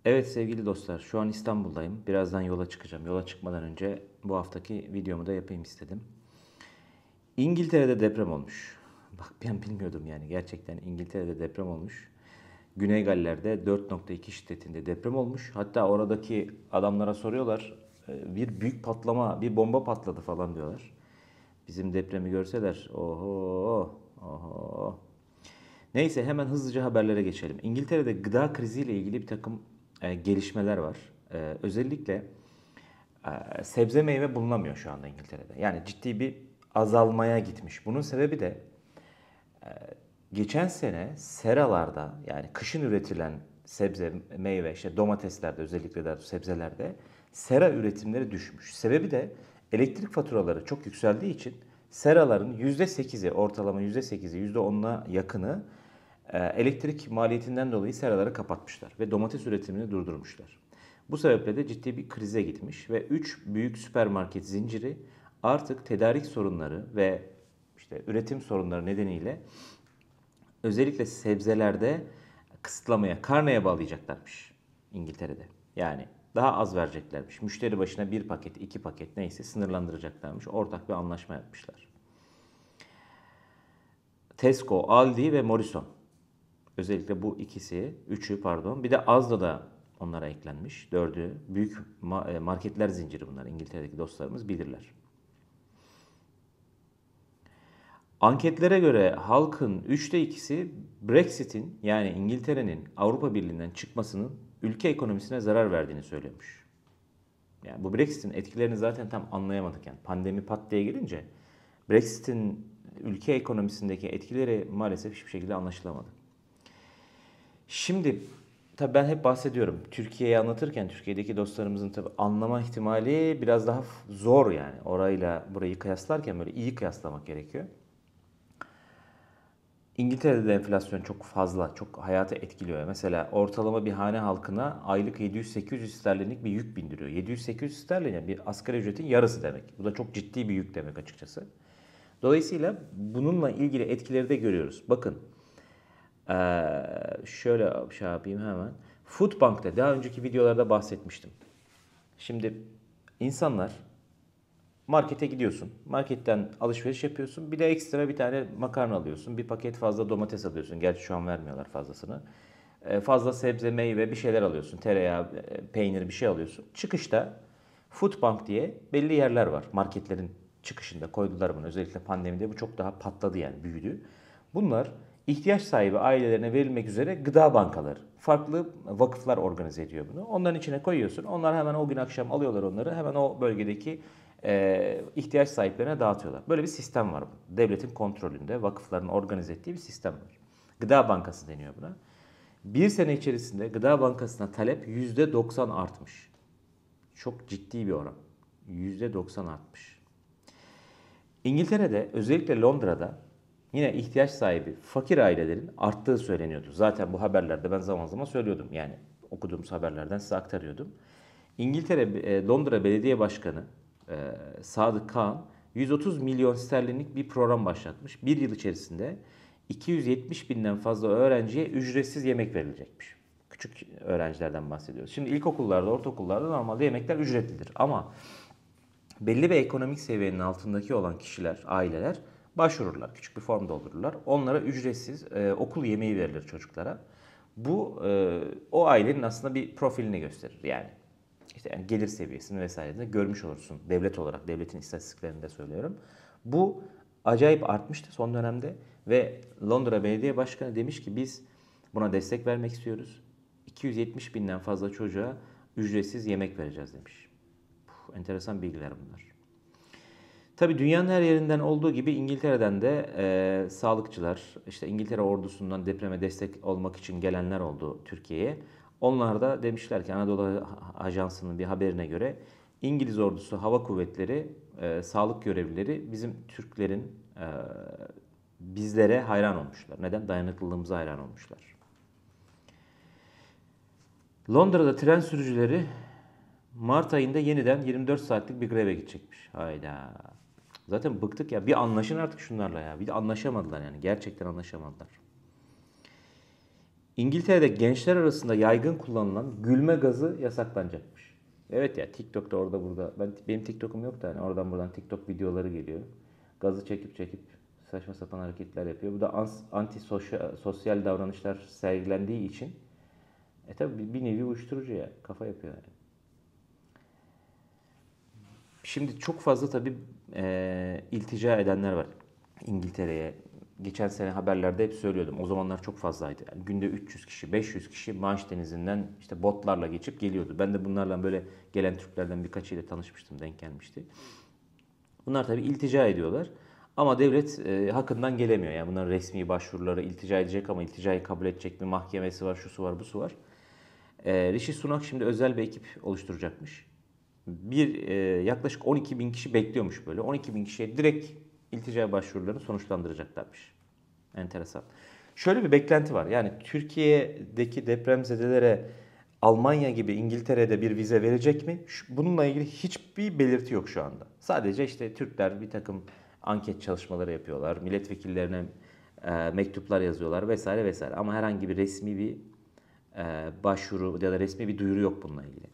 Evet sevgili dostlar, şu an İstanbul'dayım. Birazdan yola çıkacağım. Yola çıkmadan önce bu haftaki videomu da yapayım istedim. İngiltere'de deprem olmuş. Bak ben bilmiyordum yani gerçekten İngiltere'de deprem olmuş. Güney Galler'de 4,2 şiddetinde deprem olmuş. Hatta oradaki adamlara soruyorlar, bir büyük patlama, bir bomba patladı falan diyorlar. Bizim depremi görseler, oho, oho. Neyse hemen hızlıca haberlere geçelim. İngiltere'de gıda kriziyle ilgili bir takım gelişmeler var. Özellikle sebze meyve bulunamıyor şu anda İngiltere'de. Yani ciddi bir azalmaya gitmiş. Bunun sebebi de geçen sene seralarda yani kışın üretilen sebze, meyve, işte domateslerde özellikle de sebzelerde sera üretimleri düşmüş. Sebebi de elektrik faturaları çok yükseldiği için seraların %8'i ortalama %8'i %10'una yakını elektrik maliyetinden dolayı seraları kapatmışlar ve domates üretimini durdurmuşlar. Bu sebeple de ciddi bir krize gitmiş ve 3 büyük süpermarket zinciri artık tedarik sorunları ve işte üretim sorunları nedeniyle özellikle sebzelerde kısıtlamaya, karneye bağlayacaklarmış İngiltere'de. Yani daha az vereceklermiş. Müşteri başına bir paket, iki paket neyse sınırlandıracaklarmış. Ortak bir anlaşma yapmışlar. Tesco, Aldi ve Morrison. Özellikle bu ikisi, üçü pardon. Bir de Asda da onlara eklenmiş. Dördü. Büyük marketler zinciri bunlar. İngiltere'deki dostlarımız bilirler. Anketlere göre halkın üçte ikisi Brexit'in yani İngiltere'nin Avrupa Birliği'nden çıkmasının ülke ekonomisine zarar verdiğini söylüyormuş. Yani bu Brexit'in etkilerini zaten tam anlayamadık yani. Pandemi pat diye gelince Brexit'in ülke ekonomisindeki etkileri maalesef hiçbir şekilde anlaşılamadı. Şimdi tabii ben hep bahsediyorum. Türkiye'yi anlatırken Türkiye'deki dostlarımızın tabii anlama ihtimali biraz daha zor yani. Orayla burayı kıyaslarken böyle iyi kıyaslamak gerekiyor. İngiltere'de de enflasyon çok fazla, çok hayatı etkiliyor. Mesela ortalama bir hane halkına aylık 700-800 sterlinlik bir yük bindiriyor. 700-800 sterlin yani bir asgari ücretin yarısı demek. Bu da çok ciddi bir yük demek açıkçası. Dolayısıyla bununla ilgili etkileri de görüyoruz. Bakın şöyle şey yapayım hemen. Foodbank'ta daha önceki videolarda bahsetmiştim. Şimdi insanlar markete gidiyorsun. Marketten alışveriş yapıyorsun. Bir de ekstra bir tane makarna alıyorsun. Bir paket fazla domates alıyorsun. Gerçi şu an vermiyorlar fazlasını. Fazla sebze, meyve bir şeyler alıyorsun. Tereyağı, peynir bir şey alıyorsun. Çıkışta Foodbank diye belli yerler var. Marketlerin çıkışında koydular bunu. Özellikle pandemide bu çok daha patladı yani büyüdü. Bunlar ihtiyaç sahibi ailelerine verilmek üzere gıda bankaları. Farklı vakıflar organize ediyor bunu. Onların içine koyuyorsun. Onlar hemen o gün akşam alıyorlar onları. Hemen o bölgedeki ihtiyaç sahiplerine dağıtıyorlar. Böyle bir sistem var. Devletin kontrolünde vakıfların organize ettiği bir sistem var. Gıda Bankası deniyor buna. Bir sene içerisinde Gıda Bankası'na talep %90 artmış. Çok ciddi bir oran. %90 artmış. İngiltere'de özellikle Londra'da yine ihtiyaç sahibi fakir ailelerin arttığı söyleniyordu. Zaten bu haberlerde ben zaman zaman söylüyordum. Yani okuduğumuz haberlerden size aktarıyordum. İngiltere Londra Belediye Başkanı Sadık Kağan 130 milyon sterlinlik bir program başlatmış. Bir yıl içerisinde 270 binden fazla öğrenciye ücretsiz yemek verilecekmiş. Küçük öğrencilerden bahsediyoruz. Şimdi ilkokullarda, ortaokullarda normalde yemekler ücretlidir. Ama belli bir ekonomik seviyenin altındaki olan kişiler, aileler başvururlar. Küçük bir form doldururlar. Onlara ücretsiz okul yemeği verilir çocuklara. Bu o ailenin aslında bir profilini gösterir. Yani işte yani gelir seviyesini vesaire de görmüş olursun. Devlet olarak, devletin istatistiklerinde söylüyorum. Bu acayip artmıştı son dönemde ve Londra Belediye Başkanı demiş ki biz buna destek vermek istiyoruz. 270 binden fazla çocuğa ücretsiz yemek vereceğiz demiş. Enteresan bilgiler bunlar. Tabii dünyanın her yerinden olduğu gibi İngiltere'den de sağlıkçılar, işte İngiltere ordusundan depreme destek olmak için gelenler oldu Türkiye'ye. Onlar da demişler ki Anadolu Ajansı'nın bir haberine göre İngiliz ordusu hava kuvvetleri, sağlık görevlileri bizim Türklerin bizlere hayran olmuşlar. Neden? Dayanıklılığımıza hayran olmuşlar. Londra'da tren sürücüleri Mart ayında yeniden 24 saatlik bir greve gidecekmiş. Hayda. Zaten bıktık ya. Bir anlaşın artık şunlarla ya. Bir de anlaşamadılar yani. Gerçekten anlaşamadılar. İngiltere'de gençler arasında yaygın kullanılan gülme gazı yasaklanacakmış. Evet ya, TikTok'ta orada burada. Benim TikTok'um yok da hani oradan buradan TikTok videoları geliyor. Gazı çekip çekip saçma sapan hareketler yapıyor. Bu da anti sosyal davranışlar sergilendiği için tabi bir nevi uyuşturucu ya. Kafa yapıyor yani. Şimdi çok fazla tabii iltica edenler var İngiltere'ye. Geçen sene haberlerde hep söylüyordum. O zamanlar çok fazlaydı. Yani günde 300 kişi, 500 kişi Manş Denizi'nden işte botlarla geçip geliyordu. Ben de bunlarla böyle gelen Türklerden birkaçıyla tanışmıştım, denk gelmişti. Bunlar tabii iltica ediyorlar. Ama devlet hakkından gelemiyor. Yani bunların resmi başvuruları iltica edecek ama ilticayı kabul edecek mi? Mahkemesi var, şusu var, busu var. Rishi Sunak şimdi özel bir ekip oluşturacakmış. Yaklaşık 12 bin kişi bekliyormuş böyle. 12 bin kişiye direkt iltica başvurularını sonuçlandıracaklarmış. Enteresan. Şöyle bir beklenti var. Yani Türkiye'deki depremzedelere Almanya gibi İngiltere'de bir vize verecek mi? Bununla ilgili hiçbir belirti yok şu anda. Sadece işte Türkler bir takım anket çalışmaları yapıyorlar. Milletvekillerine mektuplar yazıyorlar vesaire vesaire. Ama herhangi bir resmi bir başvuru ya da resmi bir duyuru yok bununla ilgili.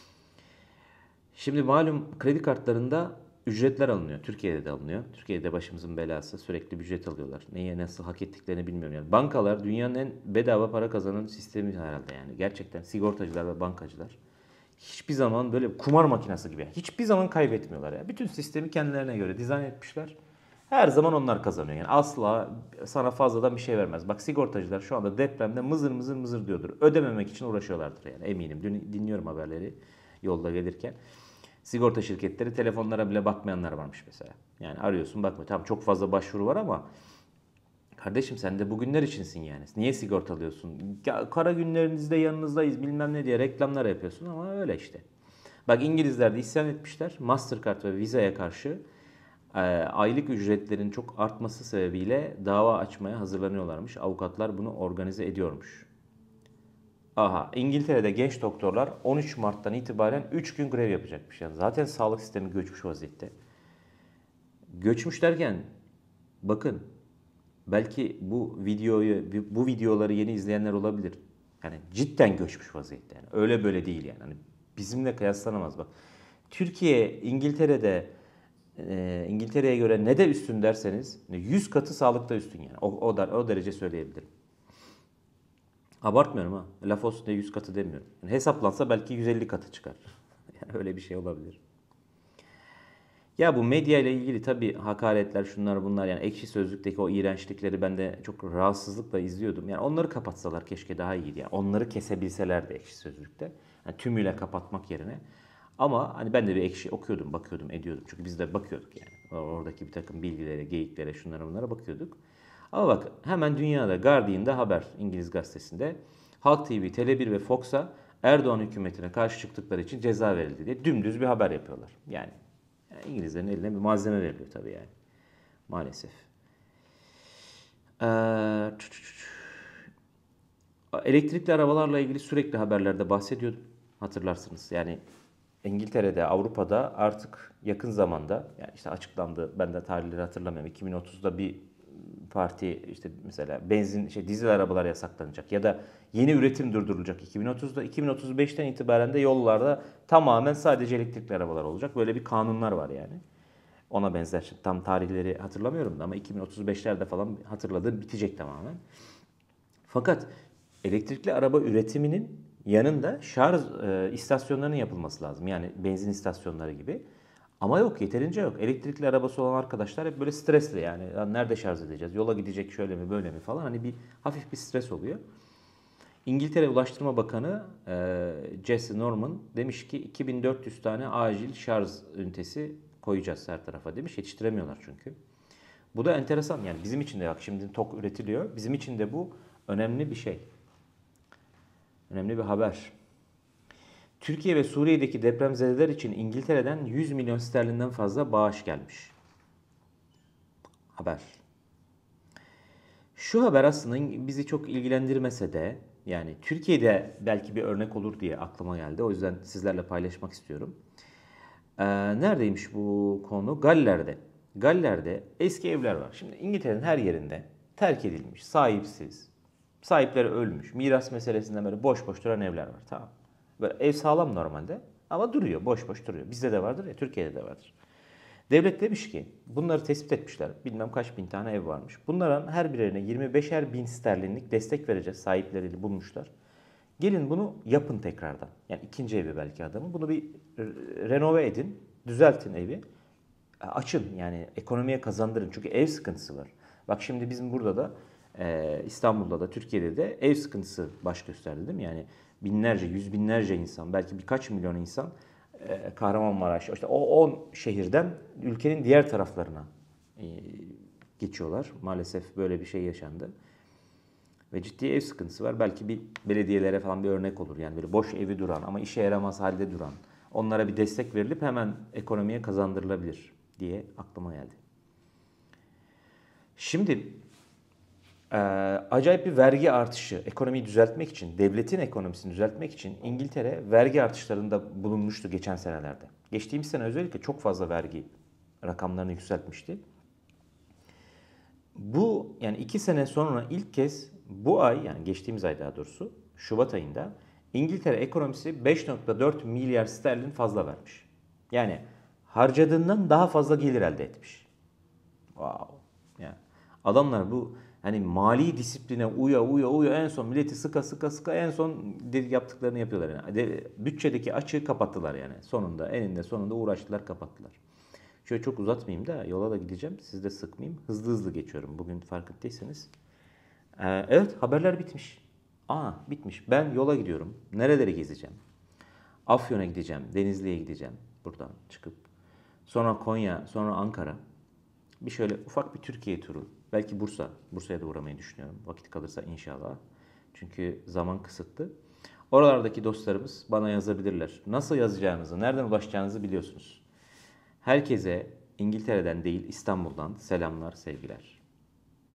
Şimdi malum kredi kartlarında ücretler alınıyor. Türkiye'de de alınıyor. Türkiye'de başımızın belası. Sürekli bir ücret alıyorlar. Neye nasıl hak ettiklerini bilmiyorum. Yani bankalar dünyanın en bedava para kazanan sistemi herhalde yani. Gerçekten sigortacılar ve bankacılar hiçbir zaman böyle kumar makinesi gibi. Hiçbir zaman kaybetmiyorlar ya. Bütün sistemi kendilerine göre dizayn etmişler. Her zaman onlar kazanıyor. Yani asla sana fazladan bir şey vermez. Bak sigortacılar şu anda depremde mızır mızır mızır diyordur. Ödememek için uğraşıyorlardır yani eminim. Dün dinliyorum haberleri yolda gelirken. Sigorta şirketleri telefonlara bile bakmayanlar varmış mesela. Yani arıyorsun bakmıyor. Tamam çok fazla başvuru var ama kardeşim sen de bugünler içinsin yani. Niye sigorta alıyorsun? Ya, kara günlerinizde yanınızdayız bilmem ne diye reklamlar yapıyorsun ama öyle işte. Bak İngilizler de isyan etmişler. Mastercard ve Visa'ya karşı aylık ücretlerin çok artması sebebiyle dava açmaya hazırlanıyorlarmış. Avukatlar bunu organize ediyormuş. Aha, İngiltere'de genç doktorlar 13 Mart'tan itibaren 3 gün grev yapacakmış. Yani zaten sağlık sistemi göçmüş vaziyette. Göçmüş derken bakın belki bu videoları yeni izleyenler olabilir. Yani cidden göçmüş vaziyette. Yani öyle böyle değil yani. Hani bizimle kıyaslanamaz bak. Türkiye İngiltere'ye göre ne de üstün derseniz 100 katı sağlıkta üstün yani. O derece söyleyebilirim. Abartmıyorum ha. Laf olsun diye 100 katı demiyorum. Yani hesaplansa belki 150 katı çıkar. Yani öyle bir şey olabilir. Ya bu medya ile ilgili tabii hakaretler şunlar bunlar yani Ekşi Sözlük'teki o iğrençlikleri ben de çok rahatsızlıkla izliyordum. Yani onları kapatsalar keşke daha iyiydi. Yani onları kesebilselerdi Ekşi Sözlük'te. Yani tümüyle kapatmak yerine. Ama hani ben de bir Ekşi okuyordum, bakıyordum, ediyordum. Çünkü biz de bakıyorduk yani. Oradaki bir takım bilgilere, geyiklere, şunlara bunlara bakıyorduk. Ama bak hemen dünyada Guardian'da haber İngiliz gazetesinde Halk TV, Tele1 ve Fox'a Erdoğan hükümetine karşı çıktıkları için ceza verildi diye dümdüz bir haber yapıyorlar. Yani İngilizlerin eline bir malzeme veriliyor tabii yani. Maalesef. Ee, Elektrikli arabalarla ilgili sürekli haberlerde bahsediyordum. Hatırlarsınız. Yani İngiltere'de, Avrupa'da artık yakın zamanda yani işte açıklandı. Ben de tarihleri hatırlamıyorum. 2030'da bir parti işte mesela dizel arabalar yasaklanacak ya da yeni üretim durdurulacak 2030'da. 2035'ten itibaren de yollarda tamamen sadece elektrikli arabalar olacak. Böyle bir kanunlar var yani. Ona benzer. Tam tarihleri hatırlamıyorum da ama 2035'lerde falan hatırladığım bitecek tamamen. Fakat elektrikli araba üretiminin yanında şarj istasyonlarının yapılması lazım. Yani benzin istasyonları gibi. Ama yok, yeterince yok. Elektrikli arabası olan arkadaşlar hep böyle stresli yani. Ya nerede şarj edeceğiz? Yola gidecek şöyle mi böyle mi falan. Hani hafif bir stres oluyor. İngiltere Ulaştırma Bakanı Jesse Norman demiş ki 2400 tane acil şarj ünitesi koyacağız her tarafa demiş. Yetiştiremiyorlar çünkü. Bu da enteresan yani bizim için de bak şimdi TOK üretiliyor. Bizim için de bu önemli bir şey. Önemli bir haber. Türkiye ve Suriye'deki depremzedeler için İngiltere'den 100 milyon sterlinden fazla bağış gelmiş. Haber. Şu haber aslında bizi çok ilgilendirmese de yani Türkiye'de belki bir örnek olur diye aklıma geldi. O yüzden sizlerle paylaşmak istiyorum. Neredeymiş bu konu? Galler'de. Galler'de eski evler var. Şimdi İngiltere'nin her yerinde terk edilmiş, sahipsiz, Sahipleri ölmüş. Miras meselesinden böyle boş boş duran evler var. Tamam. Böyle ev sağlam normalde ama duruyor. Boş boş duruyor. Bizde de vardır ya, Türkiye'de de vardır. Devlet demiş ki bunları tespit etmişler. Bilmem kaç bin tane ev varmış. Bunların her birine 25'er bin sterlinlik destek vereceğiz, sahipleriyle bulmuşlar. Gelin bunu yapın tekrardan. Yani ikinci evi belki adamın. Bunu bir renove edin. Düzeltin evi. Açın yani, ekonomiye kazandırın. Çünkü ev sıkıntısı var. Bak şimdi bizim burada da İstanbul'da da Türkiye'de de ev sıkıntısı baş gösterdi değil mi? Yani binlerce, yüz binlerce insan, belki birkaç milyon insan Kahramanmaraş, işte o 10 şehirden ülkenin diğer taraflarına geçiyorlar. Maalesef böyle bir şey yaşandı. Ve ciddi ev sıkıntısı var. Belki bir belediyelere falan bir örnek olur. Yani böyle boş evi duran ama işe yaramaz halde duran. Onlara bir destek verilip hemen ekonomiye kazandırılabilir diye aklıma geldi. Şimdi acayip bir vergi artışı, ekonomiyi düzeltmek için, devletin ekonomisini düzeltmek için İngiltere vergi artışlarında bulunmuştu geçen senelerde. Geçtiğimiz sene özellikle çok fazla vergi rakamlarını yükseltmişti. Bu yani 2 sene sonra ilk kez bu ay, yani geçtiğimiz ay daha doğrusu Şubat ayında İngiltere ekonomisi 5,4 milyar sterlin fazla vermiş. Yani harcadığından daha fazla gelir elde etmiş. Wow. Yani adamlar bu hani mali disipline uya en son milleti sıka en son yaptıklarını yapıyorlar yani. Bütçedeki açığı kapattılar yani. Sonunda, eninde sonunda uğraştılar, kapattılar. Şöyle çok uzatmayayım da yola da gideceğim. Sizi de sıkmayayım. Hızlı hızlı geçiyorum bugün, farkındaysanız. Evet, haberler bitmiş. Bitmiş. Ben yola gidiyorum. Nereleri gezeceğim? Afyon'a gideceğim. Denizli'ye gideceğim. Buradan çıkıp. Sonra Konya, sonra Ankara. Bir şöyle ufak bir Türkiye turu. Belki Bursa. Bursa'ya da uğramayı düşünüyorum. Vakit kalırsa inşallah. Çünkü zaman kısıtlı. Oralardaki dostlarımız bana yazabilirler. Nasıl yazacağınızı, nereden ulaşacağınızı biliyorsunuz. Herkese İngiltere'den değil İstanbul'dan selamlar, sevgiler.